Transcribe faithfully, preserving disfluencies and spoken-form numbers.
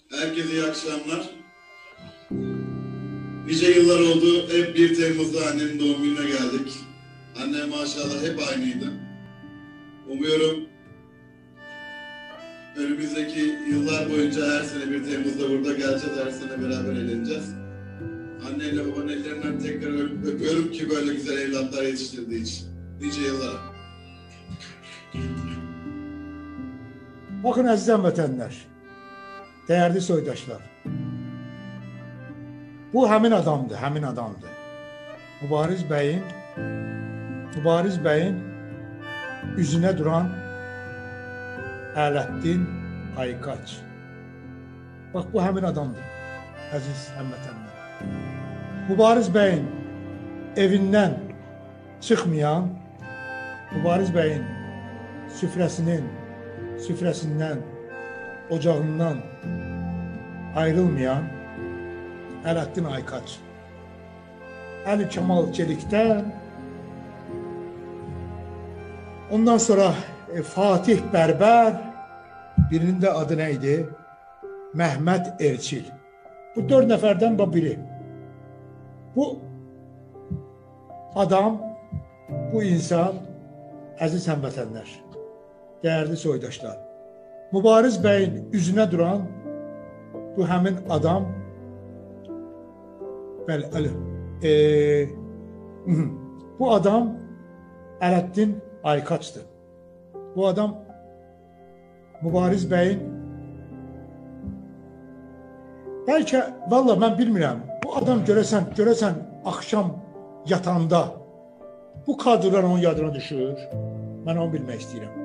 Herkese iyi akşamlar. Nice yıllar oldu. Hep bir Temmuz'da annenin doğum gününe geldik. Annem maşallah hep aynıydı. Umuyorum önümüzdeki yıllar boyunca her sene bir Temmuz'da burada geleceğiz. Her sene beraber eğleneceğiz. Anneyle babanın ellerinden tekrar öpüyorum ki böyle güzel evlatlar yetiştirdiği için. Nice yıllar. Bakın əziz həmvətənlər, değerli soydaşlar. Bu həmin adamdır, həmin adamdır. Mübariz bəyin, Mübariz bəyin üzünə duran Ələddin Aykaç. Bax, bu həmin adamdır, əziz həmvətənlər. Mübariz bəyin evindən çıxmayan, Mübariz bəyin süfrəsinin, süfrəsindən, ocağından ayrılmayan Ələddin Aykaç. Əli Kemal Çelik'ten, ondan sonra e, Fatih Bərbər, birinin de adı neydi? Mehmet Erçil. Bu dört nəfərdən biri. Bu adam, bu insan, əziz həmvətənlər, değerli soydaşlar, Mübariz bəyin üzünə duran bu həmin adam, bəli, əli, e, bu adam Ələddin Aykaç'tır. Bu adam Mübariz bəyin, bəlkə, vallahi mən bilmirəm, bu adam görəsən, görəsən akşam yatanda bu kadrlar onun yadına düşür. Mən onu bilmək istəyirəm.